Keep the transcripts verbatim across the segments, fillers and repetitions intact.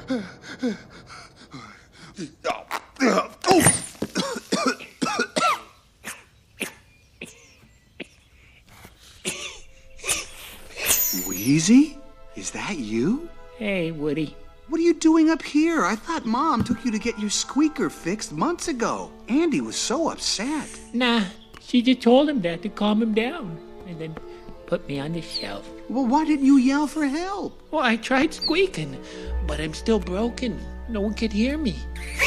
Wheezy? Is that you? Hey, Woody. What are you doing up here? I thought Mom took you to get your squeaker fixed months ago. Andy was so upset. Nah, she just told him that to calm him down, and then put me on the shelf. Well, why didn't you yell for help? Well, I tried squeaking, but I'm still broken. No one could hear me.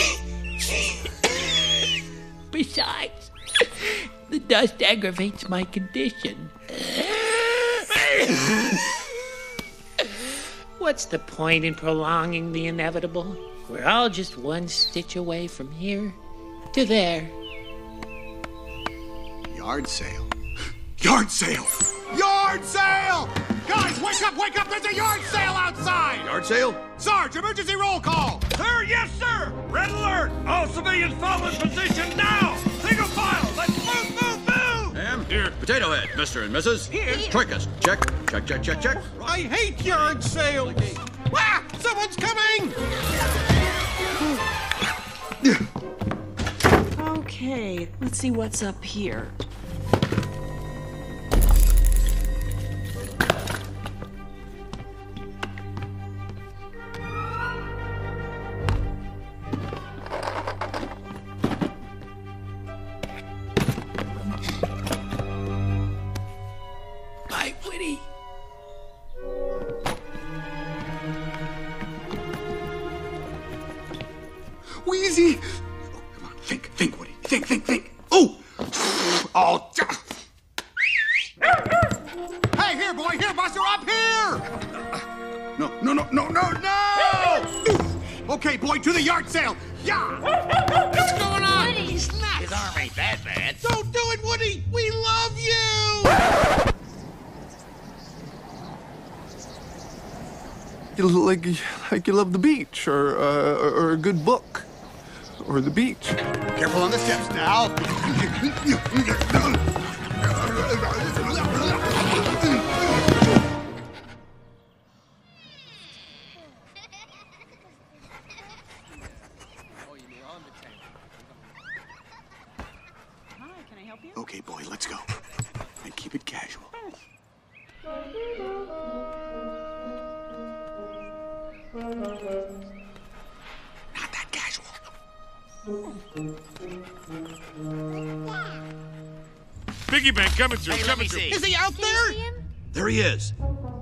Besides, the dust aggravates my condition. What's the point in prolonging the inevitable? We're all just one stitch away from here to there. Yard sale. Yard sale! Yard sale! Guys, wake up, wake up! There's a yard sale outside! Yard sale? Sarge, emergency roll call! Sir, yes, sir! Red alert! All civilians fall in position now! Single file! Let's move, move, move! Ham? Here. Potato Head, Mister and Missus Here. Troikas. Check. Check, check, check, check. I hate yard sales! Ah! Someone's coming! Okay, let's see what's up here. Bye, Woody. Wheezy! Oh, come on, think, think, Woody. Think, think, think. Oh! Oh! Hey, here, boy, here, Buster, up here! No, no, no, no, no, No! Okay, boy, to the yard sale! Yeah! What's going on? Woody. He's nuts! His arm ain't that bad. Don't do it, Woody! We love you! You look like, like you love the beach, or, uh, or, or a good book, or the beach. Careful on the steps now. Hi, can I help you? Okay, boy, let's go. And keep it casual. Not that casual. Piggy bank coming through, Hey, let coming me through. see. Is he out there? There he is.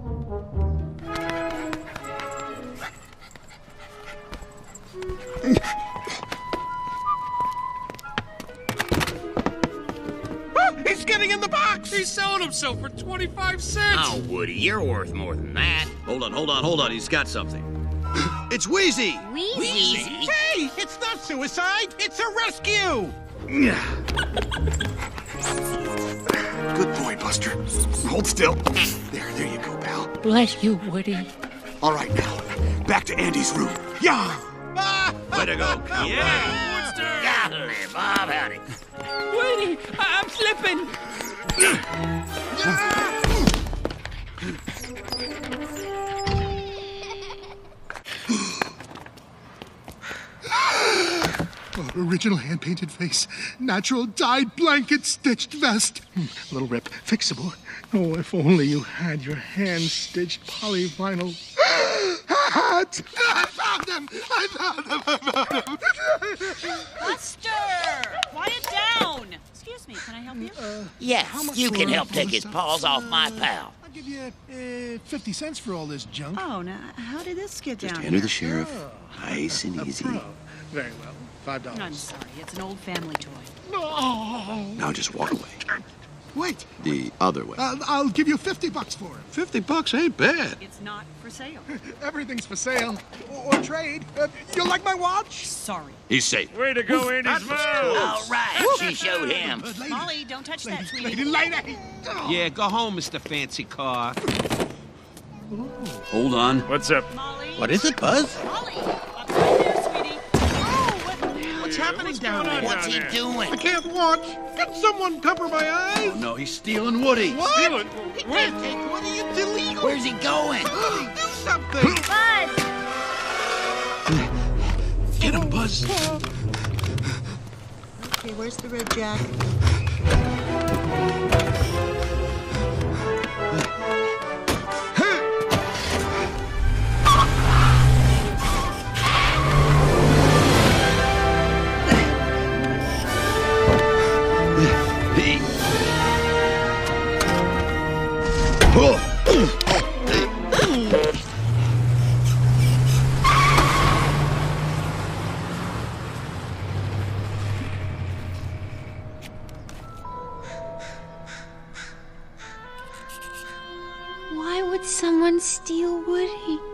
Oh, he's getting in the box! He's selling himself for twenty-five cents! Oh, Woody, you're worth more than that. Hold on, hold on, hold on. He's got something. It's Wheezy. Wheezy? Hey, it's not suicide! It's a rescue! Good boy, Buster. Hold still. There, there you go, pal. Bless you, Woody. All right, now, back to Andy's room. Yeah! Way to go, cowboy. Yeah, Got him there, Bob. Howdy. Woody, I- I'm slipping. Original hand-painted face. Natural dyed blanket stitched vest. Hmm, little rip. Fixable. Oh, if only you had your hand-stitched polyvinyl hat. I found him! I found him! I found him! Buster! Quiet down! Excuse me, can I help you? Uh, Yes, how much you for can all help take this his stuff? paws off my Uh, pal. I'll give you uh, fifty cents for all this junk. Oh, now, how did this get Just down enter here? the sheriff. Oh, Nice and a easy. pro. Very well. Five dollars. I'm sorry, it's an old family toy. No! Now just walk away. Wait, The other way. uh, I'll give you fifty bucks for it. Fifty bucks ain't bad. It's not for sale. Everything's for sale. Or, or trade. Uh, you like my watch? Sorry. He's safe. Way to go, Andy's move. All right, she showed him. Good lady. Molly, don't touch that, sweetie. Lady, lady. Oh. Yeah, go home, Mister Fancy Car. Hold on. What's up? Molly. What is it, Buzz? Molly. Up right there, sweetie. Oh, what? What's happening down there? What's he doing? I can't watch. Can someone cover my eyes? Oh, no, he's stealing Woody. What? Stealing? He can't take Woody. It's illegal. Where's he going? Do something. Buzz. Buzz. Okay, where's the red jacket? Why would someone steal Woody?